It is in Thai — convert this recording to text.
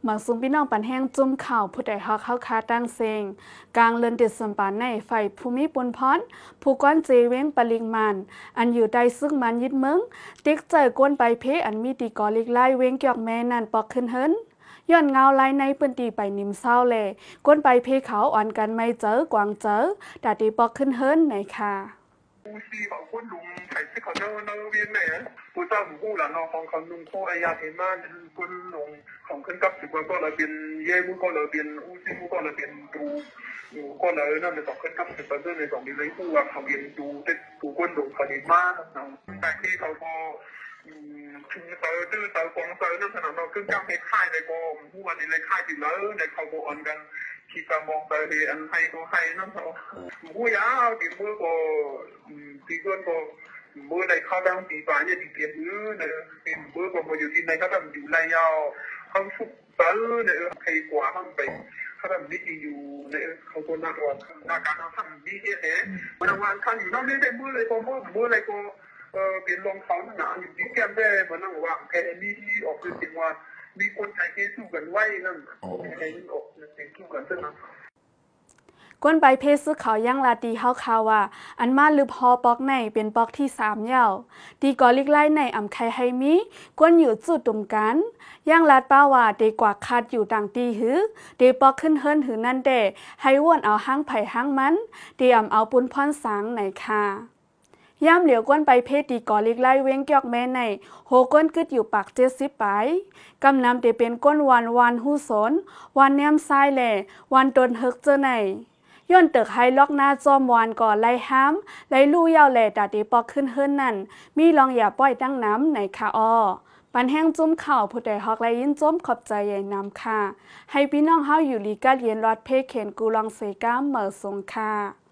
มาซุมพี่น้องปันแห้งจุ่มข่าวผู้ใดฮอกเข้าคาตั้งเซงกลางเลือนเด็ดสมปานในไฟภูมิปุนพรผู้ก้อนเจเว้งปริงมันอันอยู่ใดซึ่งมันยิดเมืองติ๊กเจอก้นไปเพอันมีตีกอลิกไล่เว้งเกี่ยวแม่นั่นปอกขึ้นเฮินย้อนเงาไล่ในปืนตีไปนิมเศร้าแลก้นไปเพเขาอ่อนกันไม่เจอกวางเจอแต่ตีปอกขึ้นเฮินไหนค่ะผู้ซีของคนลุงไข่ที่เขาเนาเวียนไหนผู้เจ้าหมู่ผู้หลานของเขาลุงโคอายาเทมาคนลุงของขึ้นกับสิบวันก็เลยเป็นเย่มุก็เลยเป็นผู้ซีมุก็เลยเป็นดูก็เลยนั่นเป็นสองขึ้นกับสิบวันในสองมีเลยผู้ว่าเขาเรียนดูแต่ผู้คนลุงเขาดีมากแต่ที่เขาพอถึงเตอตื้อเตอกองเตอนั่นขนาดเราขึ้นกับเพชรค่ายในกองผู้วันในค่ายติดแล้วในเขาโบอ่อนกันที่จะมองไปเห็นให้ก็ให้นั่นเขาผู้ยาวติดมือก็ตีเกินก็มือในเขาดังตีปลายเนี่ยตีเกียร์มือเนี่ยเป็นมือก็มาอยู่ที่ในเขาทำอยู่ไรยาวเขาชุบเตอเนี่ยใครกว่าเขาไปเขาทำดีอยู่เนี่ยเขาตัวนักวันนักการเขาทำดีเนี่ยวันวันเขาอยู่นอกนี่ได้มือเลยก็มืออะไรก็เป็นรองเท้าหนาอยู่ที่แก้มได้มานั่งวางแค่นี้ออกคือจริงว่ามีคนไทยที่สู้กันไว้นั่นไอ้นี่ออกเป็นสู้กันซะนะก้นใบเพศซื้อเขาย่างลาตีเฮาคาว่าอันมาลือพอปอกในเป็นปอกที่3ยาวตีกอลิกไล่ในอ่ำไข่ไฮมีก้นอยู่จุดตุ่มกันย่างลาดป้าว่าเดกว่าคาดอยู่ต่างตีหือเดปอกขึ้นเฮิรนหือนั่นเดให้ว่นเอาห้างไผ่ห้างมันเดอ่ำเอาปุ้นพรสังไหนค่ะย่ำเหลียวก้นไปเพศตีกอลิกไล่เว้งเกี่ยวแม่ในโหก้นกึดอยู่ปาก70ไปกำนำเตเป็นก้นวันหูสนวันแนมซ้ายแหล่วันตนเฮกเจอในย้อนเตึกไฮล็อกหน้าจอมวานก่อนไล่ห้ามไล่ลู่ยาวแหล่ตาตีปอกขึ้นเฮิรนนั่นมีลองอย่าป้อยตั้งน้ำในค่ะอ้อปันแห้งจุ้มข่าวผู้ใดฮอกไลยินจุ้มขอบใจใหญ่นำค่ะให้พี่น้องเฮาอยู่ลีกาเรียนรอดเพเข็นกูลองเซก้ามเหมอสงค่ะ